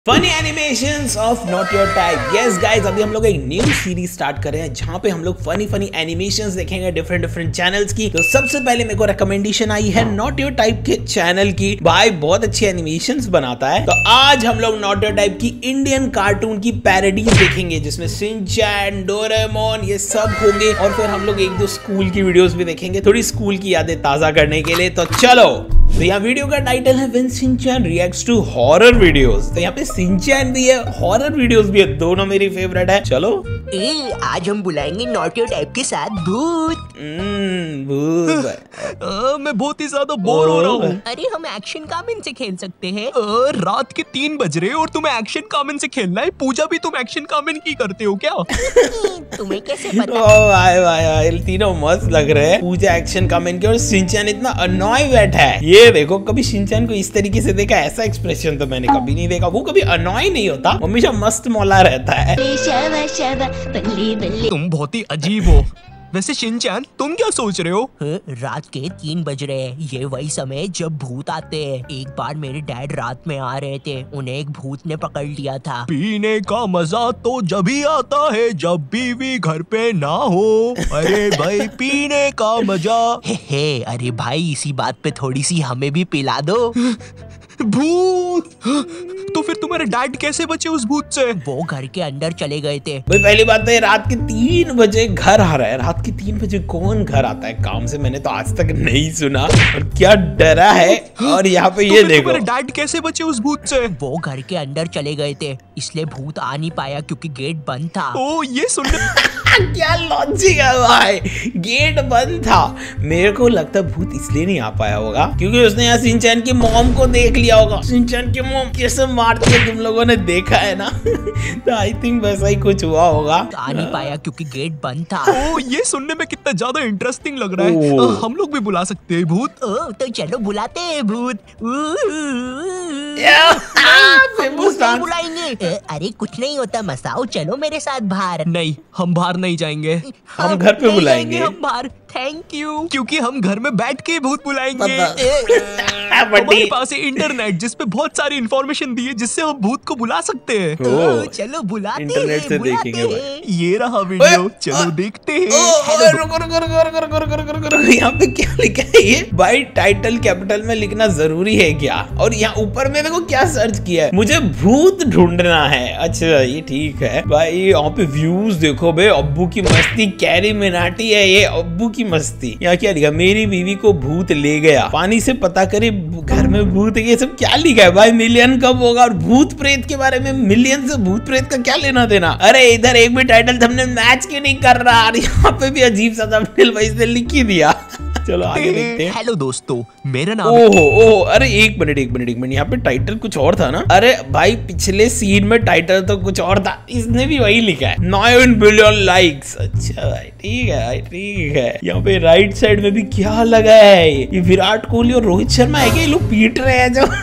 Funny animations of not your type. Yes guys, अभी हम लोग एक न्यू सीरीज स्टार्ट कर रहे हैं जहां पे हम लोग फनी एनिमेशंस देखेंगे डिफरेंट चैनल्स की। तो सबसे पहले मेरे को रिकमेंडेशन आई है नॉट योर टाइप के चैनल की। भाई बहुत अच्छी एनिमेशंस बनाता है। तो आज हम लोग नॉट योर टाइप की इंडियन कार्टून की पैरोडीज देखेंगे जिसमें शिनचैन, डोरेमोन ये सब होंगे। और फिर हम लोग एक दो स्कूल की वीडियोस भी देखेंगे थोड़ी स्कूल की यादें ताजा करने के लिए। तो चलो, तो यहाँ वीडियो का टाइटल है when Shinchan reacts to horror videos. तो यहाँ पे शिनचैन भी है, हॉरर वीडियोस भी है, दोनों मेरी फेवरेट है। चलो आज हम बुलाएंगे नॉट योर टाइप के साथ भूत। भूत मैं बहुत ही ज्यादा बोर हो रहा हूँ। अरे हम एक्शन कामिन से खेल सकते हैं। रात के 3 बज रहे और तुम्हें एक्शन कामिन से खेलना है। पूजा भी तुम एक्शन कामिन की करते हो क्या? तुम्हें कैसे पता? भाई तीनों मस्त लग रहे हैं। पूजा एक्शन कामिन की और शिनचैन इतना अनॉय बैठा है। ये देखो, कभी शिनचैन को इस तरीके से देखा, ऐसा एक्सप्रेशन तो मैंने कभी नहीं देखा। वो कभी अनॉय नहीं होता, हमेशा मस्त मौला रहता है। तुम बहुत ही अजीब हो। वैसे शिनचैन, तुम क्या सोच रहे हो? रात के 3 बज रहे हैं। ये वही समय जब भूत आते हैं। एक बार मेरे डैड रात में आ रहे थे, उन्हें एक भूत ने पकड़ लिया था। पीने का मजा तो जब ही आता है जब बीवी घर पे ना हो। अरे भाई, पीने का मजा। अरे भाई, इसी बात पे थोड़ी सी हमें भी पिला दो। भूत! तो फिर तुम्हारे डैड कैसे बचे उस भूत से? वो घर के अंदर चले गए थे। भाई पहली बात तो रात के 3 बजे घर आ रहा है। रात के 3 बजे कौन घर आता है काम से? मैंने तो आज तक नहीं सुना। और क्या डरा है। और यहाँ पे ये देखो, तुम्हारे डैड कैसे बचे उस भूत से? वो घर के अंदर चले गए थे, इसलिए भूत आ नहीं पाया क्योंकि गेट बंद था। ओ, ये सुनने क्या लॉजिक है भाई, गेट बंद था। मेरे को लगता है भूत इसलिए नहीं आ पाया होगा क्योंकि उसने यहाँ शिनचैन की मॉम को देख लिया होगा। शिनचैन की मॉम कैसे मारती है तुम लोगों ने देखा है ना। तो आई थिंक वैसा ही कुछ हुआ होगा। आ नहीं पाया क्योंकि गेट बंद था। ओ, ये सुनने में कितना ज्यादा इंटरेस्टिंग लग रहा है। हम लोग भी बुला सकते हैं भूत। तो चलो बुलाते हैं भूत। बुलाएंगे। अरे कुछ नहीं होता, मसाओ चलो मेरे साथ बाहर। नहीं, हम बाहर नहीं जाएंगे। हम घर पे बुलाएंगे। हम बाहर। थैंक यू, क्योंकि हम घर में बैठ के भूत बुलाएंगे। हमारे पास है इंटरनेट जिसपे बहुत सारी इंफॉर्मेशन दी है जिससे हम भूत को बुला सकते हैं। चलो बुलाते इंटरनेट से देखेंगे हैं। ये रहा वीडियो, चलो देखते हैं। यहाँ पे क्या लिखा है ये? भाई टाइटल कैपिटल में लिखना जरूरी है क्या? और यहाँ ऊपर में देखो क्या सर्च किया है, मुझे भूत ढूंढना है। अच्छा ये ठीक है भाई। यहाँ पे व्यूज देखो बे, अब्बू की मस्ती, कैरी मिनाटी है ये, अब्बू की मस्ती। यहाँ क्या लिखा? मेरी बीवी को भूत ले गया, पानी से पता करे घर में भूत है। ये सब क्या लिखा है भाई? मिलियन कब होगा? और भूत प्रेत के बारे में मिलियन से भूत प्रेत का क्या लेना देना? अरे इधर एक भी टाइटल थंबनेल मैच क्यों नहीं कर रहा? यहाँ पे भी अजीब सा थंबनेल भाई से लिख ही दिया। चलो आगे देखते हैं। हेलो दोस्तों, मेरा नाम ओहो, अरे एक मिनट यहाँ पे टाइटल कुछ और था ना? अरे भाई पिछले सीन में टाइटल तो कुछ और था, इसने भी वही लिखा है 9 बिलियन लाइक्स। अच्छा भाई ठीक है भाई, ठीक है। यहाँ पे राइट साइड में भी क्या लगा है? ये विराट कोहली और रोहित शर्मा है क्या? ये लोग पीट रहे हैं जो।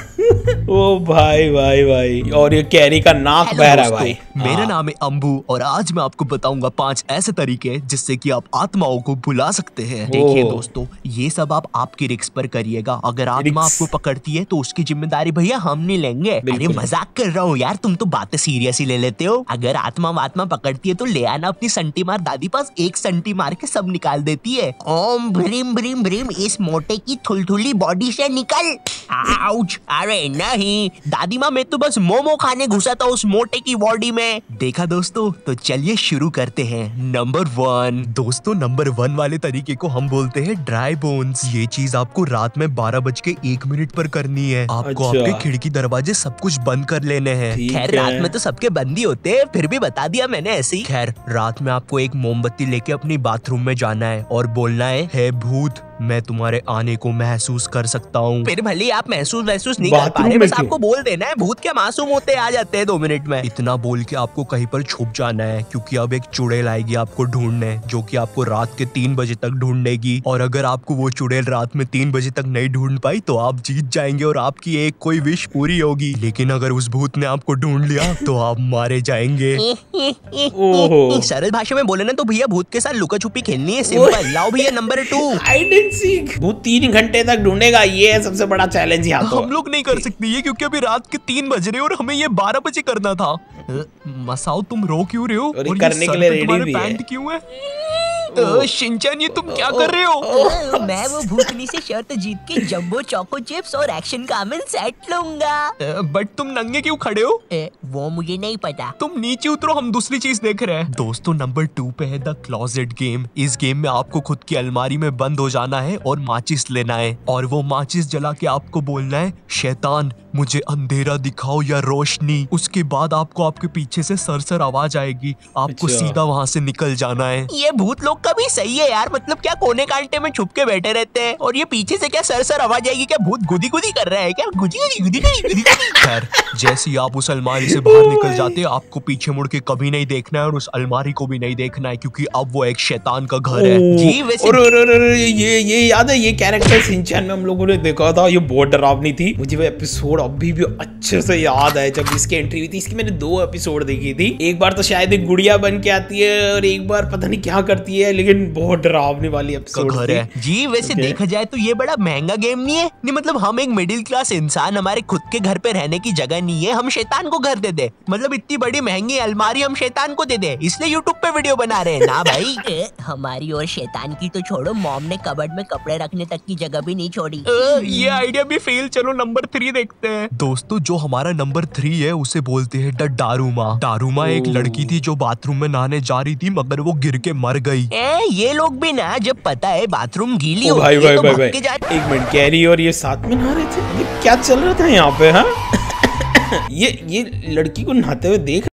ओ भाई भाई भाई, और ये कैरी का नाक बह रहा है भाई। मेरा नाम है अंबू और आज मैं आपको बताऊंगा 5 ऐसे तरीके जिससे कि आप आत्माओं को बुला सकते हैं। देखिए दोस्तों, ये सब आप आपकी रिस्क पर करिएगा। अगर आत्मा आपको पकड़ती है तो उसकी जिम्मेदारी भैया हम नहीं लेंगे। अरे मजाक कर रहा हूँ यार, तुम तो बातें सीरियस ही ले लेते हो। अगर आत्मा पकड़ती है तो ले आना अपनी संटी मार दादी पास, 1 संटी मार के सब निकाल देती है। ओम भ्रीम भ्रीम भ्रीम, इस मोटे की थुलथुली बॉडी से निकल। आउच! अरे नहीं दादी माँ, मैं तो बस मोमो खाने घुसा था उस मोटे की बॉडी में। देखा दोस्तों, तो चलिए शुरू करते हैं। नंबर 1 दोस्तों, नंबर 1 वाले तरीके को हम बोलते हैं ड्राई बोन्स। ये चीज आपको रात में 12:01 पर करनी है। आपको आपके खिड़की दरवाजे सब कुछ बंद कर लेने हैं। खैर रात में तो सबके बंद ही होते हैं, फिर भी बता दिया मैंने ऐसे ही। खैर रात में आपको एक मोमबत्ती लेके अपनी बाथरूम में जाना है और बोलना है, हे भूत, मैं तुम्हारे आने को महसूस कर सकता हूँ। फिर भले आप महसूस नहीं कर पा रहे, बस आपको बोल देना है। भूत क्या मासूम होते, आ जाते हैं 2 मिनट में। इतना बोल के आपको कहीं पर छुप जाना है क्योंकि अब एक चुड़ैल आएगी आपको ढूंढने, जो कि आपको रात के 3 बजे तक ढूंढेगी। और अगर आपको वो चुड़ैल रात में 3 बजे तक नहीं ढूंढ पाई तो आप जीत जाएंगे और आपकी एक कोई विश पूरी होगी। लेकिन अगर उस भूत ने आपको ढूंढ लिया तो आप मारे जाएंगे। सरल भाषा में बोले ना तो भैया भूत के साथ लुका छुपी खेलनी है। सिंपल। लाओ भैया number 2। I didn't and seek. भूत 3 घंटे तक ढूंढेगा, ये है सबसे बड़ा चैलेंज यहाँ तो। हम लोग नहीं कर सकते ये, क्योंकि अभी रात के 3 बज रहे और हमें ये 12 बजे करना था। मसाओ तुम रो क्यों रहे हो? और ये करने के लिए रेडी भी है। पैंट क्यों है? शिनचैन ये तुम क्या कर रहे हो? मैं वो भूतनी से शर्त जीत के जंबो चोको चिप्स और एक्शन कामन सेट लूंगा। बट तुम नंगे क्यों खड़े हो? वो मुझे नहीं पता। तुम नीचे उतरो, हम दूसरी चीज देख रहे हैं। दोस्तों नंबर 2 पे है द क्लोजेट गेम। इस गेम में आपको खुद की अलमारी में बंद हो जाना है और माचिस लेना है, और वो माचिस जला के आपको बोलना है शैतान मुझे अंधेरा दिखाओ या रोशनी। उसके बाद आपको आपके पीछे से सरसर आवाज आएगी, आपको सीधा वहाँ से निकल जाना है। ये भूत लोग का भी सही है यार, मतलब क्या कोने कांटे में छुप के बैठे रहते हैं और ये पीछे से क्या सरसर आवाज आएगी? क्या भूत गुदी गुदी कर रहा है क्या? गुदी गुदी गुदी गुदी गुदी। खैर जैसे ही आप उस अलमारी से बाहर निकल जाते हैं, आपको पीछे मुड़ के कभी नहीं देखना है और उस अलमारी को भी नहीं देखना है, क्योंकि अब वो एक शैतान का घर है। जी वैसे ये याद है, ये कैरेक्टर शिनचैन में हम लोगों ने देखा था, ये बहुत डरावनी थी। मुझे वो एपिसोड अभी भी अच्छे से याद है जब इसकी एंट्री हुई थी। इसकी मैंने 2 एपिसोड देखी थी। एक बार तो शायद एक गुड़िया बन के आती है और एक बार पता नहीं क्या करती है, लेकिन बहुत डरावनी वाली एपिसोड घर है। जी वैसे देखा जाए तो ये बड़ा महंगा गेम नहीं है। नहीं मतलब हम एक मिडिल क्लास इंसान, हमारे खुद के घर पे रहने की जगह नहीं है, हम शैतान को घर दे दे। मतलब इतनी बड़ी महंगी अलमारी हम शैतान को दे दे, इसलिए यूट्यूब पे वीडियो बना रहे हैं ना भाई। हमारी और शैतान की तो छोड़ो, मॉम ने कबर्ड में कपड़े रखने तक की जगह भी नहीं छोड़ी। ये आइडिया भी फेल। चलो नंबर 3 देखते हैं। दोस्तों जो हमारा नंबर 3 है उसे बोलते हैं द दारूमा। दारूमा एक लड़की थी जो बाथरूम में नहाने जा रही थी, मगर वो गिर के मर गई। ये लोग भी ना, जब पता है बाथरूम गीली भाई होती है तो भाग भाई के जाते। एक मिनट, कैरी और ये साथ में नहा रहे थे? ये क्या चल रहा था यहाँ पे? हाँ ये लड़की को नहाते हुए देख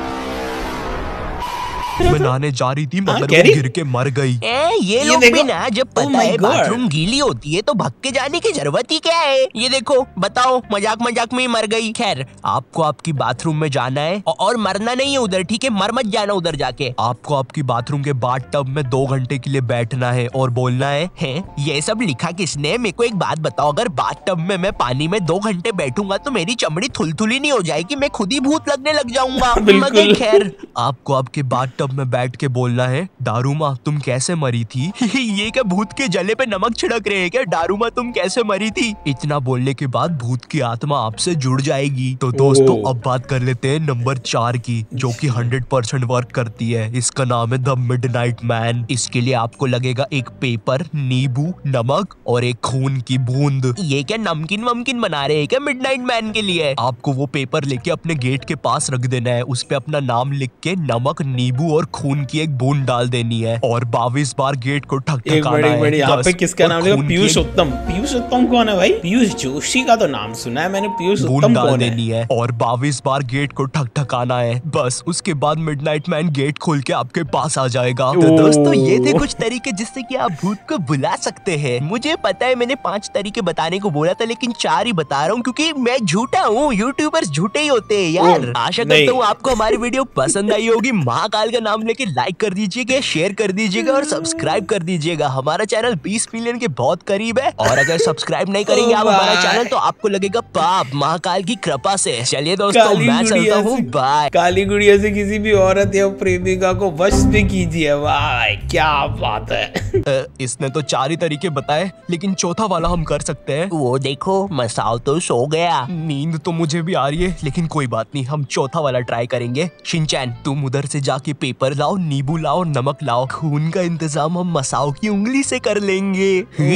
में नहाने जा रही थी, मगर वो गिर के मर गई। ये लोग भी ना, जब पता है बाथरूम गीली होती है तो भाग के जाने की जरूरत ही क्या है? ये देखो बताओ, मजाक मजाक में ही मर गई। खैर आपको आपकी बाथरूम में जाना है और मरना नहीं है उधर, ठीक है? मर मत जाना उधर जाके। आपको आपकी बाथरूम के बाथटब में 2 घंटे के लिए बैठना है और बोलना है ये सब लिखा किसने? मेरे को एक बात बताओ, अगर बाथटब में मैं पानी में 2 घंटे बैठूंगा तो मेरी चमड़ी थुलथुली नहीं हो जाएगी? मैं खुद ही भूत लगने लग जाऊंगा। मगर खैर आपको आपके बाथटब में बैठ के बोलना है दारूमा तुम कैसे मरी थी? ये क्या भूत के जले पे नमक छिड़क रहे हैं क्या? दारूमा तुम कैसे मरी थी? इतना बोलने के बाद भूत की आत्मा आपसे जुड़ जाएगी। तो दोस्तों अब बात कर लेते हैं नंबर 4 की, जो कि 100% वर्क करती है। इसका नाम है द मिडनाइट मैन। इसके लिए आपको लगेगा एक पेपर, नींबू, नमक और एक खून की बूंद। ये क्या नमकीन वमकीन बना रहे हैं क्या मिडनाइट मैन के लिए? आपको वो पेपर लेके अपने गेट के पास रख देना है, उस पे अपना नाम लिख के नमक, नींबू और खून की एक बूंद डाल देनी है और 22 बार गेट को ठकठकाना है। यहाँ पे किसका नाम है? पीयूष उत्तम। पीयूष उत्तम कौन है भाई? पीयूष जोशी का तो नाम सुना है मैंने। पीयूष उत्तम कौन देनी है और 22 बार गेट को ठकठकाना है। बस उसके बाद मिडनाइट मैन गेट खोल के आपके पास आ जाएगा। तो दोस्तों ये थे कुछ तरीके जिससे कि आप भूत को बुला सकते हैं। मुझे पता है मैंने 5 तरीके बताने को बोला था, लेकिन 4 ही बता रहा हूँ क्योंकि मैं झूठा हूँ। यूट्यूबर्स झूठे ही होते हैं यार। आशा करता हूँ आपको हमारी वीडियो पसंद आई होगी। महाकाल का नाम लेके लाइक कर दीजिएगा, शेयर कर दीजिएगा और सब्सक्राइब कर दीजिएगा। हमारा चैनल 20 मिलियन के बहुत करीब है और अगर सब्सक्राइब नहीं करेंगे आप हमारा चैनल तो आपको लगेगा पाप महाकाल की कृपा से। चलिए दोस्तों मैं चलता हूँ, बाय। काली गुड़िया से किसी भी औरत या प्रेमिका को वश में कीजिए। वाह क्या बात है। इसने तो 4 ही तरीके बताए, लेकिन चौथा वाला हम कर सकते हैं। वो देखो मसाओ तो सो गया। नींद तो मुझे भी आ रही है, लेकिन कोई बात नहीं, हम चौथा वाला ट्राई करेंगे। शिनचैन तुम उधर से जाके पेपर लाओ, नींबू लाओ, नमक लाओ। खून का इंतजाम हम मसाओ की उंगली से कर लेंगे।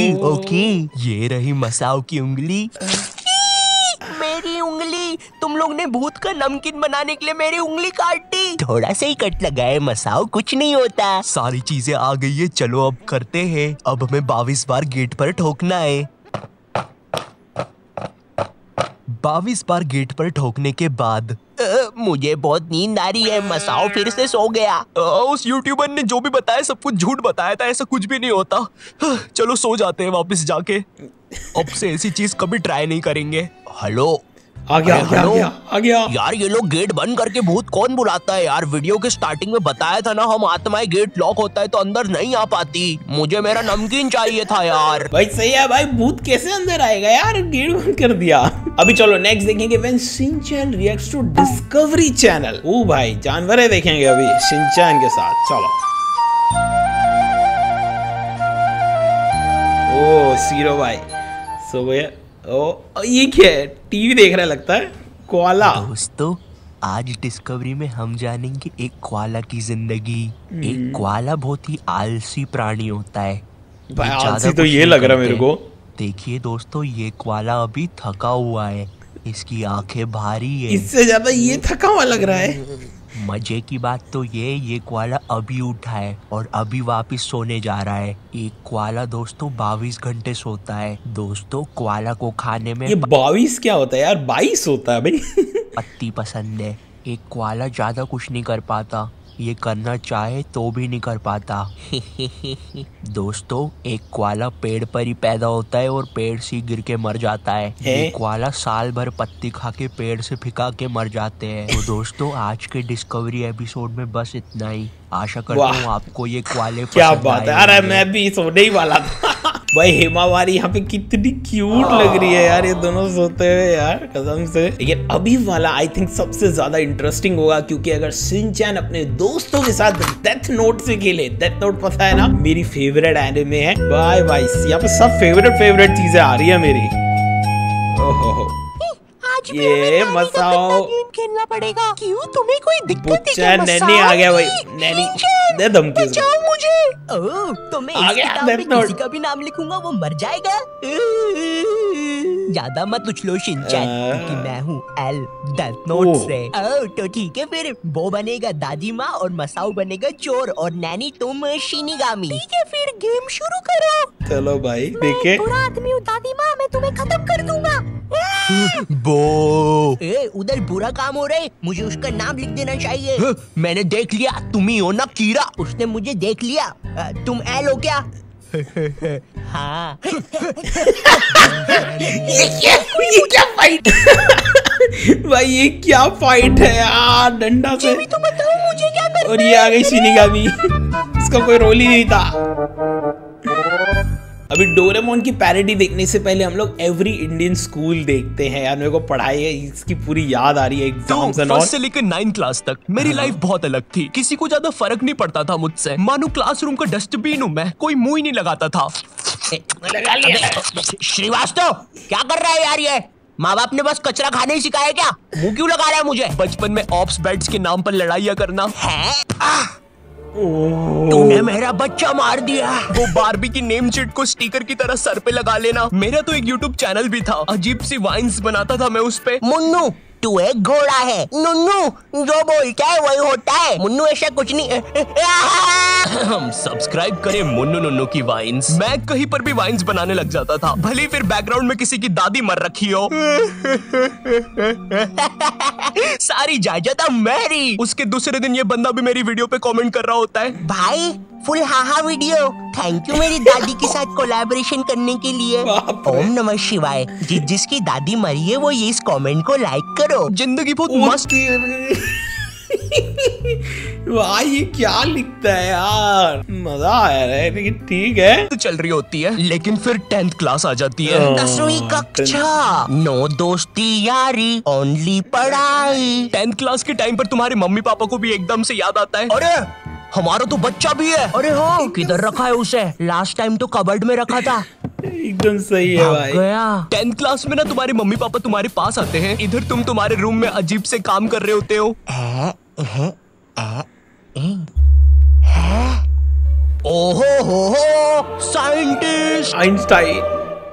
ओके ये रही मसाओ की उंगली। मेरी उंगली, तुम लोग ने भूत का नमकीन बनाने के लिए मेरी उंगली काट दी। थोड़ा सा ही कट लगा है मसाओ, कुछ नहीं होता। सारी चीजें आ गई है, चलो अब करते हैं। अब हमें 22 बार गेट पर ठोकना है। 22 बार गेट पर ठोकने के बाद मुझे बहुत नींद आ रही है। मसाओ फिर से सो गया। उस यूट्यूबर ने जो भी बताया सब कुछ झूठ बताया था, ऐसा कुछ भी नहीं होता। चलो सो जाते हैं वापस जाके। अब से ऐसी चीज कभी ट्राई नहीं करेंगे। हेलो आ गया। यार ये लोग गेट बंद करके भूत कौन बुलाता है यार? वीडियो के स्टार्टिंग में बताया था ना, हम आत्माएं गेट लॉक होता है तो अंदर नहीं आ पाती। मुझे मेरा नमकीन चाहिए था यार। भाई सही है भाई, भूत कैसे अंदर आएगा यार? गेट बंद कर दिया। अभी चलो नेक्स्ट देखेंगे when Shinchan reacts to Discovery channel. ओ भाई जानवर देखेंगे अभी शिनचैन के साथ। चलो ओ सीरो भाई। सो भैया ओ ये क्या है? टीवी देख रहा लगता है। कोआला। दोस्तों आज डिस्कवरी में हम जानेंगे एक कोआला की जिंदगी। एक कोआला बहुत ही आलसी प्राणी होता है। भाई आलसी तो ये लग रहा मेरे को। देखिए दोस्तों ये कोआला अभी थका हुआ है, इसकी आंखें भारी है। इससे ज्यादा ये थका हुआ लग रहा है। मजे की बात तो ये कोआला अभी उठा है और अभी वापस सोने जा रहा है। एक कोआला दोस्तों 22 घंटे सोता है। दोस्तों कोआला को खाने में ये 22 क्या होता है यार? 22 होता है भाई। पत्ती पसंद है। एक कोआला ज्यादा कुछ नहीं कर पाता, ये करना चाहे तो भी नहीं कर पाता। दोस्तों एक कोआला पेड़ पर ही पैदा होता है और पेड़ से गिर के मर जाता है। एक कोआला साल भर पत्ती खा के पेड़ से फिका के मर जाते हैं। तो दोस्तों आज के डिस्कवरी एपिसोड में बस इतना ही। आशा करता हूँ आपको ये कोआले क्या बात है। अरे मैं भी सोने ही वाला था। भाई हेमावारी यहाँ पे कितनी क्यूट लग रही है यार, ये दोनों सोते हुए यार कसम से। लेकिन अभी वाला आई थिंक सबसे ज्यादा इंटरेस्टिंग होगा, क्योंकि अगर शिनचैन अपने दोस्तों के साथ डेथ नोट से खेले। डेथ नोट पता है ना, मेरी फेवरेट एनिमे है। बाय बाय, यहाँ पे सब फेवरेट चीजें आ रही है मेरी। ओहो ये मसाओ खेलना पड़ेगा। क्यों तुम्हें कोई दिक्कत है क्या? नैनी आ गया भाई। नैनी दे धमकी मुझे। ओह तो मैं इस किताब में किसी का भी नाम लिखूंगा वो मर जाएगा। ज्यादा मत उछलो शिनचैन, क्योंकि मैं हूँ एल डेथ नोट से। ओह तो ठीक है फिर वो बनेगा दादी माँ और मसाओ बनेगा चोर और नैनी तुम शिनिगामी। ठीक है फिर गेम शुरू करो। चलो भाई देखे। बुरा आदमी हूँ दादी माँ, मैं तुम्हें खत्म कर दूंगा। बो उधर बुरा काम हो रहा है, मुझे उसका नाम लिख देना चाहिए। मैंने देख लिया, तुम ही हो ना कीड़ा। उसने मुझे देख लिया। तुम एल हो क्या? हाँ। ये क्या फाइट? भाई ये क्या फाइट है यार, डंडा से। तो बताओ मुझे क्या करना है? और ये आ गई शिनिगामी। इसका कोई रोल ही नहीं था। अभी डोरेमोन की पैरोडी देखने से पहले हम लोग एवरी इंडियन स्कूल देखते हैं यार। मेरे को पढ़ाई है इसकी पूरी याद आ रही है, एग्जाम्स एंड ऑल। फर्स्ट से लेकर 9th क्लास तक मेरी लाइफ बहुत अलग थी। किसी को ज्यादा फर्क नहीं पड़ता था मुझसे। मानो क्लासरूम का डस्टबिन हूँ मैं, कोई मुंह ही नहीं लगाता था। श्रीवास्तव क्या कर रहा है यार ये? माँ बाप ने बस कचरा खाने ही सिखाया क्या? मुंह क्यों लगा रहा है मुझे? बचपन में ऑप्स बेड्स के नाम पर लड़ाइयाँ करना है। तूने मेरा बच्चा मार दिया। वो बारबी की नेम चिट को स्टिकर की तरह सर पे लगा लेना। मेरा तो एक YouTube चैनल भी था, अजीब सी वाइन्स बनाता था मैं उस पे। मुन्नू तू एक घोड़ा है। नुन्नू जो बोलता है वही होता है। मुन्नू ऐसा कुछ नहीं। हम सब्सक्राइब करें मुन्नू नुन्नू की वाइन्स। मैं कहीं पर भी वाइन्स बनाने लग जाता था, भले फिर बैकग्राउंड में किसी की दादी मर रखी हो। सारी जायदाद मेरी। उसके दूसरे दिन ये बंदा भी मेरी वीडियो पे कमेंट कर रहा होता है, भाई फुल हाहा वीडियो, थैंक यू मेरी दादी के साथ कोलैबोरेशन करने के लिए। ओम नमः शिवाय। जिसकी दादी मरी है वो ये इस कमेंट को लाइक करो। जिंदगी बहुत मस्त। वाह ये क्या लिखता है यार, मजा आया है। लेकिन ठीक है तो चल रही होती है, लेकिन फिर 10th क्लास आ जाती है। 10वीं कक्षा, नो दोस्ती यारी ओनली पढ़ाई। 10th क्लास के टाइम पर तुम्हारे मम्मी पापा को भी एकदम से याद आता है, अरे हमारा तो बच्चा भी है। अरे हाँ किधर रखा है उसे? लास्ट टाइम तो कबर्ड में रखा था। एकदम सही है भाई। गया। 10th क्लास में ना तुम्हारे मम्मी पापा तुम्हारे पास आते हैं, इधर तुम तुम्हारे रूम में अजीब से काम कर रहे होते हो। ओहो हो साइंटिस्ट आइंस्टाइन।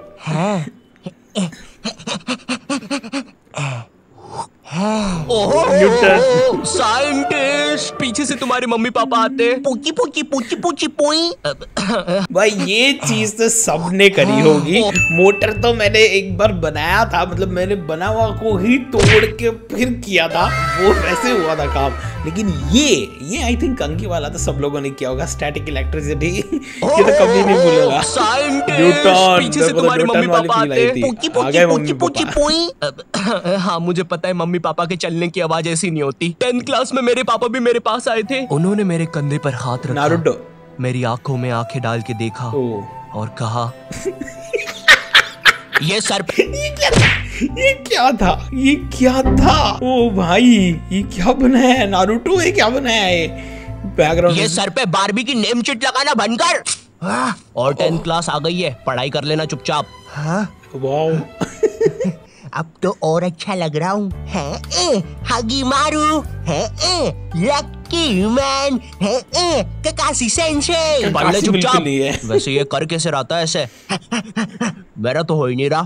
ओहो साइंटिस्ट। पीछे से तुम्हारे मम्मी पापा आते हैं, पूची पूची पूची पूची पुई। भाई ये चीज तो सबने करी होगी। मोटर तो मैंने एक बार बनाया था, मतलब मैंने बना हुआ को ही तोड़ के फिर किया था, वो वैसे हुआ था काम। लेकिन ये आई थिंक कंकी वाला तो सब लोगों ने किया होगा, स्टैटिक इलेक्ट्रिसिटी। ये तो कभी नहीं भूलेगा। न्यूटन। पीछे से तुम्हारे मम्मी पापा आते हैं, पूची पूची पूची पूची पुई। हाँ मुझे पता है मम्मी पापा के चलने की आवाज ऐसी नहीं होती। 10th क्लास में मेरे पापा भी मेरे पास आए थे। उन्होंने मेरे कंधे पर हाथ रखा, नारुतो। मेरी आंखों में आंखें डाल के देखा और कहा ये सर पे ये क्या था? ओ भाई ये क्या बनाया है? नारुतो है क्या बनाया है बैकग्राउंड? ये सर पे बारबी की नेम चिट लगाना बंद कर। और 10th क्लास आ गई है, पढ़ाई कर लेना चुपचाप। हाँ वाओ अब तो और अच्छा लग रहा हूँ। हगी मारू है लकी मैन है ककाशी सेंसे। पढ़ ले चुपचाप। बिल्कुल नहीं है। वैसे ये कर कैसे रहता है ऐसे? मेरा तो हो ही नहीं रहा।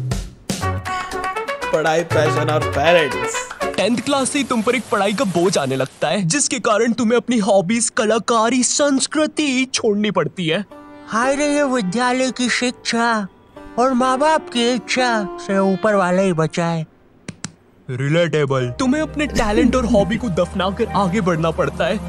पढ़ाई, पैशन और पेरेंट्स। 10th क्लास से ही तुम पर एक पढ़ाई का बोझ आने लगता है, जिसके कारण तुम्हें अपनी हॉबीज, कलाकारी, संस्कृति छोड़नी पड़ती है। हाय रे ये विद्यालय की शिक्षा और माँ बाप की इच्छा से ऊपर वाला ही बचाए। रिलेटेबल। तुम्हें अपने टैलेंट और हॉबी को दफना कर आगे बढ़ना पड़ता है,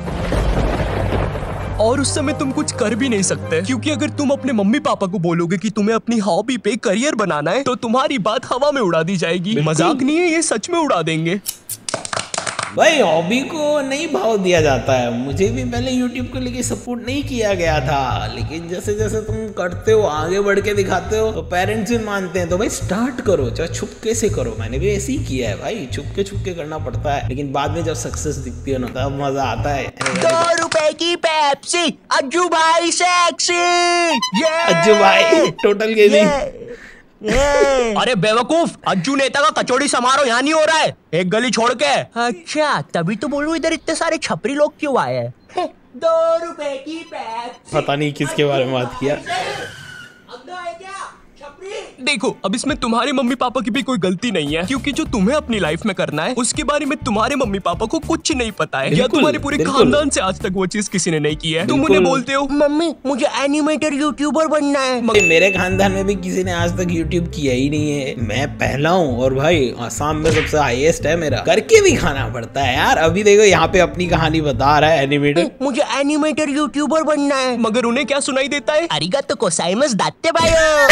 और उस समय तुम कुछ कर भी नहीं सकते, क्योंकि अगर तुम अपने मम्मी पापा को बोलोगे कि तुम्हें अपनी हॉबी पे करियर बनाना है, तो तुम्हारी बात हवा में उड़ा दी जाएगी। मजाक नहीं है, ये सच में उड़ा देंगे। भाई हॉबी को नहीं भाव दिया जाता है। मुझे भी पहले YouTube को लेके सपोर्ट नहीं किया गया था, लेकिन जैसे जैसे तुम करते हो, आगे बढ़ के दिखाते हो, तो पेरेंट्स भी मानते हैं। तो भाई स्टार्ट करो, चाहे छुपके से करो। मैंने भी ऐसे ही किया है भाई, छुपके करना पड़ता है, लेकिन बाद में जब सक्सेस दिखती है ना, तब मजा आता है। 2 रुपए की पेप्सी, अज्जू भाई सेक्सी। अज्जू भाई टोटल गेमिंग। अरे बेवकूफ, अज्जू नेता का कचौड़ी समारोह यहाँ नहीं हो रहा है, एक गली छोड़ के। अच्छा तभी तो बोलूं इधर इतने सारे छपरी लोग क्यों आए हैं। 2 रुपए की पेप्सी। पता नहीं किसके बारे में बात किया। देखो, अब इसमें तुम्हारे मम्मी पापा की भी कोई गलती नहीं है, क्योंकि जो तुम्हें अपनी लाइफ में करना है उसके बारे में तुम्हारे मम्मी पापा को कुछ नहीं पता है, या तुम्हारे पूरे खानदान से आज तक वो चीज किसी ने नहीं की है। तुम उन्हें बोलते हो मम्मी मुझे एनिमेटर यूट्यूबर बनना है। मेरे खानदान में भी किसी ने आज तक यूट्यूब किया ही नहीं है। मैं पहला हूँ, और भाई आसाम में सबसे हाईएस्ट है मेरा। करके भी खाना पड़ता है यार। अभी देखो यहाँ पे अपनी कहानी बता रहा है एनिमेटर। मुझे एनिमेटर यूट्यूबर बनना है। मगर उन्हें क्या सुनाई देता है? अरिगातो गोजाइमासु दात्ते बायो।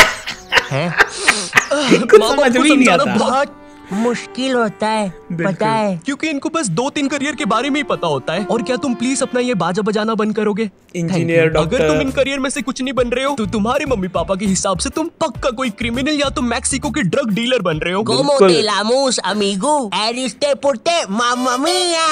कुछ समझ में नहीं आता। बहुत मुश्किल होता है, पता है, क्योंकि इनको बस 2-3 करियर के बारे में ही पता होता है। और क्या तुम प्लीज अपना ये बाजा बजाना बंद करोगे? Engineer, doctor. अगर तुम इन करियर में से कुछ नहीं बन रहे हो, तो तुम्हारे मम्मी पापा के हिसाब से तुम पक्का कोई क्रिमिनल या तो मैक्सिको के ड्रग डीलर बन रहे हो। Como te llamamos, amigo? Ariste mamma mia।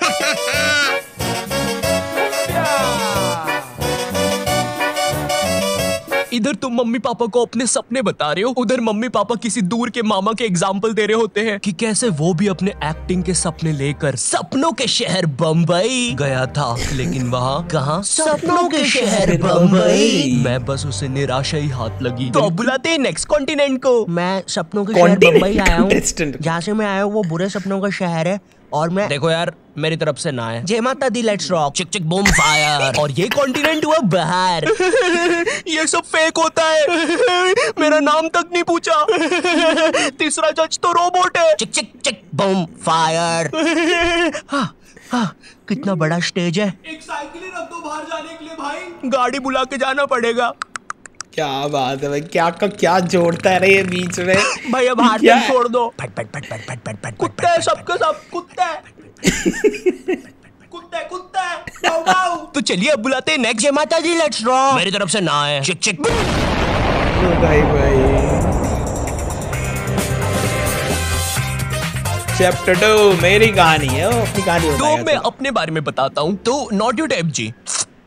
इधर तुम मम्मी पापा को अपने सपने बता रहे हो, उधर मम्मी पापा किसी दूर के मामा के एग्जाम्पल दे रहे होते हैं कि कैसे वो भी अपने एक्टिंग के सपने लेकर सपनों के शहर बम्बई गया था। लेकिन वहाँ कहाँ? सपनों के शहर बम्बई। मैं बस उसे निराशा ही हाथ लगी। तो अब बुलाते हैं नेक्स्ट कॉन्टिनेंट को। मैं सपनों के शहर बम्बई आया हूँ। Contestant। जहाँ से मैं आया हूँ वो बुरे सपनों का शहर है, और मैं देखो यार, मेरी तरफ से ना है। जय माता दी, लेट्स रॉक। चिक चिक बूम फायर। और ये कॉन्टिनेंट हुआ बाहर। ये सब फेक होता है, मेरा नाम तक नहीं पूछा। तीसरा जज तो रोबोट है। चिक चिक चिक बूम फायर। कितना बड़ा स्टेज है। एक साइकिल ही रख दो बाहर जाने के लिए भाई, गाड़ी बुला के जाना पड़ेगा। क्या बात है भाई, क्या जोड़ता है रे ये बीच में। भाई अब हाथ में छोड़ दो। फट फट फट फट फट फट फट। कुत्ता है सबके सब, कुत्ता है। कुत्ता है। गाओ गाओ। तो चलिए अब बुलाते हैं नेक्स्ट। जय माता दी, लेट्स रॉक। मेरी तरफ से ना है। चिक चिक। भाई चैप्टर 2 मेरी कहानी है, वो अपनी कहानी तो बताएगा। मैं अपने बारे में बताता हूँ। तो नॉट योर टाइप जी।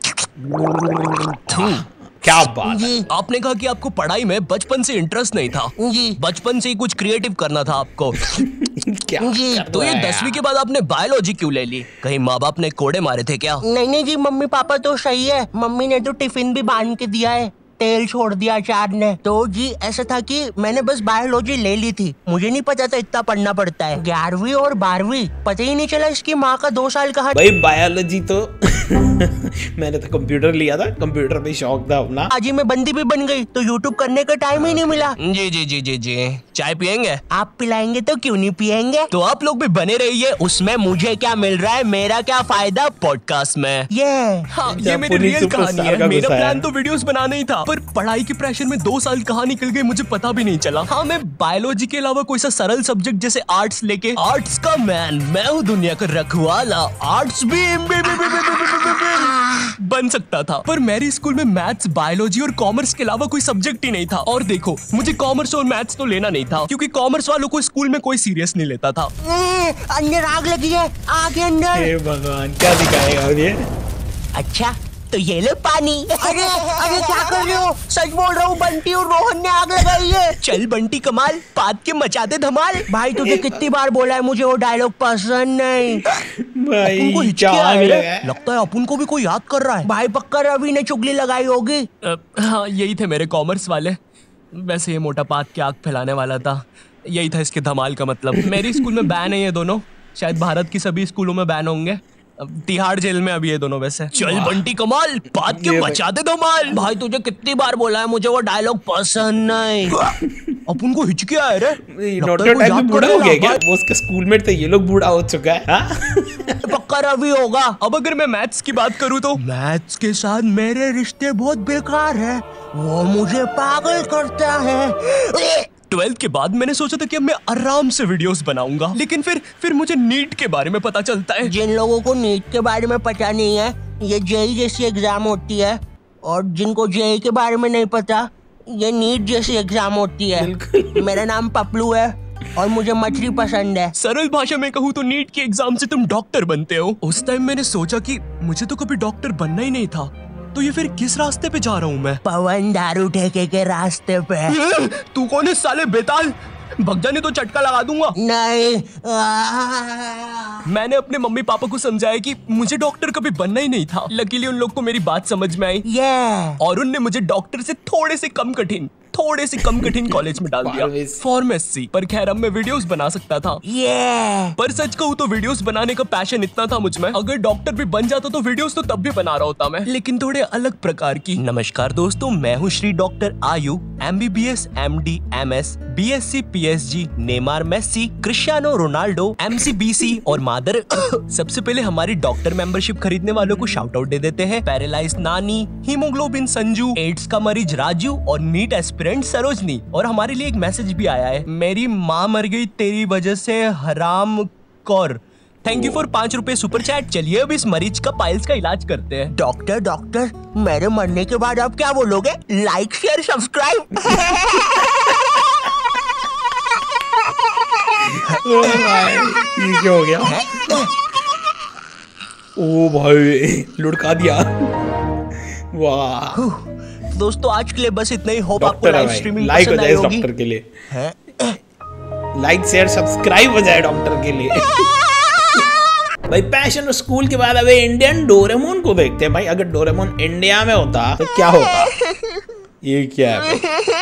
क्या बात है। आपने कहा कि आपको पढ़ाई में बचपन से इंटरेस्ट नहीं था। बचपन से ही कुछ क्रिएटिव करना था आपको। क्या तो ये 10वीं के बाद आपने बायोलॉजी क्यों ले ली? कहीं माँ बाप ने कोड़े मारे थे क्या? नहीं जी, मम्मी पापा तो सही है। मम्मी ने तो टिफिन भी बांध के दिया है, तेल छोड़ दिया अचार ने। तो जी ऐसा था कि मैंने बस बायोलॉजी ले ली थी, मुझे नहीं पता था इतना पढ़ना पड़ता है। 11वीं और 12वीं पता ही नहीं चला इसकी माँ का 2 साल कहा। भाई बायोलॉजी तो मैंने तो कंप्यूटर लिया था, कंप्यूटर पे शौक था अपना। आज ही मैं बंदी भी बन गई तो यूट्यूब करने का टाइम ही नहीं मिला। जी जी जी जी जी। चाय पियेंगे? आप पिलाएंगे तो क्यों नहीं पियेंगे। तो आप लोग भी बने रहिए, उसमें मुझे क्या मिल रहा है, मेरा क्या फायदा पॉडकास्ट में। हाँ, ये मेरी रियल कहानी है। मेरा प्लान तो वीडियोस बनाना ही था, पर पढ़ाई के प्रेशर में 2 साल कहाँ निकल गए मुझे पता भी नहीं चला। हाँ, मैं बायोलॉजी के अलावा कोई सा सरल सब्जेक्ट जैसे आर्ट्स लेके, आर्ट्स का मैन मैं हूँ दुनिया का रखवाला, आर्ट्स भी बन सकता था। पर मेरी स्कूल में मैथ्स, बायोलॉजी और कॉमर्स के अलावा कोई सब्जेक्ट ही नहीं था। और देखो, मुझे कॉमर्स और मैथ्स तो लेना नहीं था, क्योंकि कॉमर्स वालों को स्कूल में कोई सीरियस नहीं लेता था। अंदर आग लगी है, आग के अंदर। हे भगवान, क्या दिखाएगा ये। अच्छा तो ये ले पानी। अरे अरे क्या कर रहे हो? सच बोल रहा हूँ, बंटी और रोहन ने आग लगाई है। चल बंटी कमाल, पात के मचा दे धमाल। भाई तुझे कितनी बार बोला है मुझे वो डायलॉग पसंद नहीं। भाई को लगता है अपन को भी कोई याद कर रहा है। भाई पक्का रवि ने चुगली लगाई होगी। हाँ यही थे मेरे कॉमर्स वाले। वैसे ये मोटा पात के आग फैलाने वाला था, यही था इसके धमाल का मतलब। मेरी स्कूल में बैन है ये दोनों, शायद भारत की सभी स्कूलों में बैन होंगे। तिहाड़ जेल में अभी ये दोनों वैसे। चल बंटी कमाल, बात के मचा दे धमाल। भाई तुझे कितनी बार बोला है मुझे वो डायलॉग पसंद नहीं। अपन को हिचकी आया रे। नॉट योर टाइप में बूढ़ा हो गया क्या? वो उसके स्कूलमेट थे, ये लोग बूढ़ा हो चुका है। पक्का रवि होगा। अब अगर मैं मैथ्स की बात करूँ तो मैथ्स के साथ मेरे रिश्ते बहुत बेकार है, वो मुझे पागल करता है। 12th के बाद मैंने सोचा था कि अब मैं आराम से वीडियोस बनाऊंगा, लेकिन फिर मुझे नीट के बारे में पता चलता है। जिन लोगों को नीट के बारे में पता नहीं है, ये जेई जैसी एग्जाम होती है, और जिनको जेई के बारे में नहीं पता, ये नीट जैसी एग्जाम होती है। मेरा नाम पपलू है और मुझे मछली पसंद है। सरल भाषा में कहूँ तो नीट की एग्जाम से तुम डॉक्टर बनते हो। उस टाइम मैंने सोचा कि मुझे तो कभी डॉक्टर बनना ही नहीं था, तो ये फिर किस रास्ते पे जा रहा हूँ मैं? पवन दारू ठेके के रास्ते पे। तू कौन है साले बेताल? भग जाने तो चटका लगा दूंगा। नहीं। मैंने अपने मम्मी पापा को समझाया कि मुझे डॉक्टर कभी बनना ही नहीं था। लकीली उन लोग को मेरी बात समझ में आई और उनने मुझे डॉक्टर से थोड़े से कम कठिन कॉलेज में डाल दिया, फार्मेसी। पर खैर अब मैं वीडियोस बना सकता था। पर सच कहूँ तो वीडियोस बनाने का पैशन इतना था मुझ में, अगर डॉक्टर भी बन जाता तो वीडियोस तो तब भी बना रहा होता मैं, लेकिन थोड़े अलग प्रकार की। नमस्कार दोस्तों, मैं हूँ Shri doctor Ayu, MBBS, MD, MS, BSc, PSG, Neymar, Messi, Cristiano Ronaldo, MC, BC और मादर। सबसे पहले हमारी डॉक्टर मेंबरशिप खरीदने वालों को शाउट आउट दे देते हैं। पैरालाइज नानी, हीमोग्लोबिन संजू, एड्स का मरीज राजू और नीट एस्पिरेंट सरोजनी। और हमारे लिए एक मैसेज भी आया है, मेरी माँ मर गई तेरी वजह से हराम कौर। थैंक यू फॉर 5 रुपए सुपर चैट। चलिए अब इस मरीज का पाइल्स का इलाज करते हैं। डॉक्टर मेरे मरने के बाद आप क्या बोलोगे? Like share subscribe. ये क्या हो गया? ओ भाई लुढ़का दिया। वाह दोस्तों आज के लिए बस इतना ही। होप आपको लाइव स्ट्रीमिंग लाइक हो पसंद जाए आई होगी। डॉक्टर के लिए, लाइक शेयर सब्सक्राइब हो जाए डॉक्टर के लिए। भाई पैशन और स्कूल के बाद अबे इंडियन डोरेमोन को देखते हैं। भाई अगर डोरेमोन इंडिया में होता तो क्या होता? ये क्या है?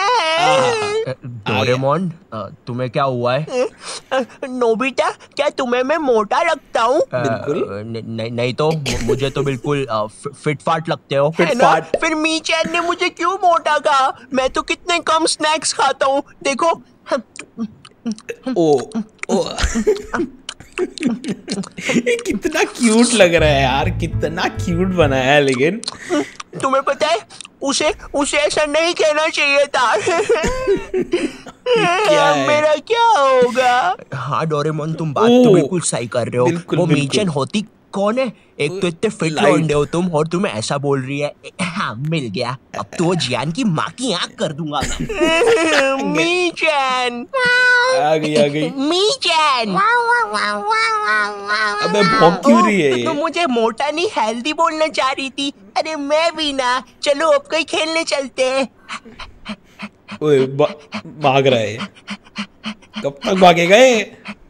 डोरेमोन तुम्हें क्या हुआ है? नोबिता क्या तुम्हें मैं मोटा लगता हूँ? बिल्कुल नहीं तो मुझे तो बिल्कुल फिट फाट लगते हो। फिर मीचैन ने मुझे क्यों मोटा कहा? मैं तो कितने कम स्नैक्स खाता हूँ, देखो। ओ कितना क्यूट लग रहा है यार, कितना क्यूट बनाया है। लेकिन तुम्हें पता है उसे ऐसा नहीं कहना चाहिए था। मेरा क्या होगा? हाँ डोरेमोन तुम बात तो बिल्कुल सही कर रहे हो। वो मीचन होती कौन है? एक तो इतने फिट लौंडे हो तुम और तुम्हें ऐसा बोल रही है। हाँ मिल गया, अब तो वो जियान की माँ की आँख कर दूंगा मैं। मीचन आ गई मीचन। अबे भौंक क्यों रही है ये? तो मुझे मोटा नहीं हेल्दी बोलना चाह रही थी। अरे मैं भी ना। चलो अब कहीं खेलने चलते हैं। ओए भाग रहा है, कब तक भागेगा ये?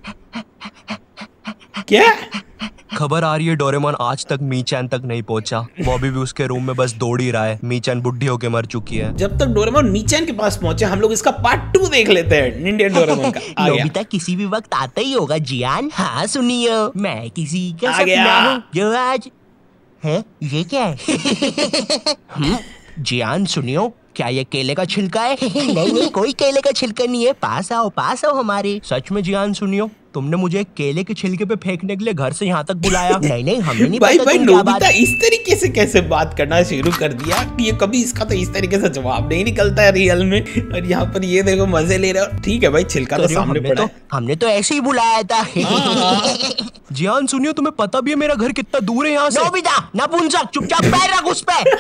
क्या खबर आ रही है डोरेमोन आज तक मीचैन तक नहीं पहुंचा। वो अभी भी उसके रूम में बस दौड़ ही रहा है। मीचैन बुढ़ी होके मर चुकी है। जब तक डोरेमोन मीचैन के पास पहुंचे हम लोग इसका पार्ट 2 देख लेते हैं इंडियन डोरेमोन का। आ गया। नोबिता किसी भी वक्त आता ही होगा जियान। हाँ सुनिए, मैं किसी का आ गया। सपना हूँ जो आज है। ये क्या है? जियान सुनियो, क्या ये केले का छिलका है? नहीं कोई केले का छिलका नहीं है। पास आओ हमारे। सच में जियान सुनियो, तुमने मुझे केले के छिलके पे फेंकने के लिए घर से यहाँ तक बुलाया? नहीं हमने नहीं। भाई नोबिता इस तरीके से कैसे बात करना शुरू कर दिया? ये कभी इसका तो इस तरीके से जवाब नहीं निकलता है रियल में। और यहाँ पर ये देखो मजे ले रहे हो। ठीक है भाई, छिलका तो सामने पड़ा है। हमने तो ऐसे ही बुलाया था। जियान सुनियो, तुम्हें पता भी है मेरा घर कितना दूर है यहाँ से? नोबिता नपुंसक, चुपचाप पैर रख उस पे।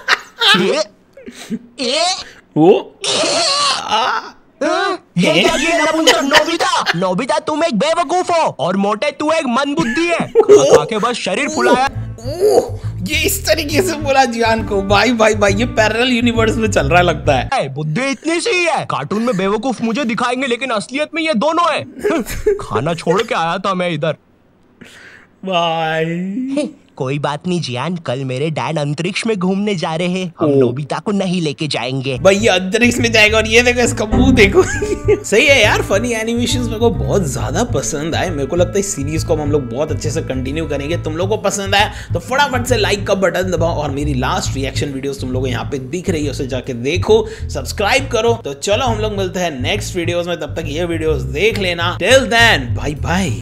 ये क्या नोबिता तुम एक बेवकूफ हो और मोटे तू एक मंदबुद्धि है। खा के बस शरीर फुलाया। ये इस तरीके से बोला जियान को। भाई भाई भाई ये पैरेलल यूनिवर्स में चल रहा लगता है। बुद्धि इतनी सी है, कार्टून में बेवकूफ मुझे दिखाएंगे लेकिन असलियत में ये दोनों है। खाना छोड़ के आया था मैं इधर। भाई कोई बात नहीं जियान, कल मेरे डैड अंतरिक्ष में घूमने जा रहे हैं, हम नोबिता को नहीं लेके जाएंगे। भाई ये अंतरिक्ष में जाएगा और ये देखो इसका मुंह देखो। सही है यार, फनी एनिमेशंस मेरे को बहुत ज्यादा पसंद आए। मेरे को लगता है इस सीरीज को हम लोग बहुत अच्छे से कंटिन्यू करेंगे। तुम लोगों को पसंद आया तो फटाफट से लाइक का बटन दबाओ और मेरी लास्ट रिएक्शन वीडियोस तुम लोगों को यहाँ पे दिख रही है, उसे जाके देखो, सब्सक्राइब करो। तो चलो हम लोग मिलते हैं नेक्स्ट वीडियोस में, तब तक ये वीडियोस देख लेना। Till then bye bye.